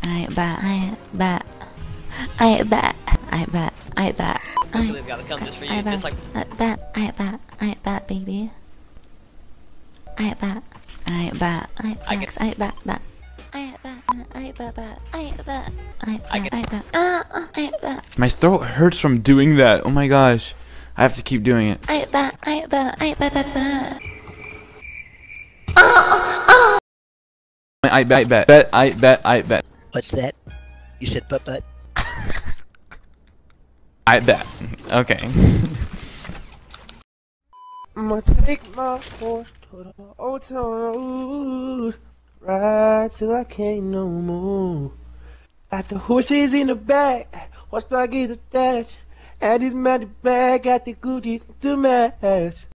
I bet, I bet, I bet, I bet, I bet. Something's gotta come just for you, just like. I bet, baby. I bet, I bet, I bet, I bet, bet. I bet, I bet, I bet, I bet. My throat hurts from doing that. Oh my gosh. I have to keep doing it. I bet, I bet, I bet, bet. I bet. What's that? You said but. I bet. Okay. I'ma take my horse to the old town road, ride till I can't no more. Got the horses in the back, horse dog is attached, and his matted black, got the Gucci's to match.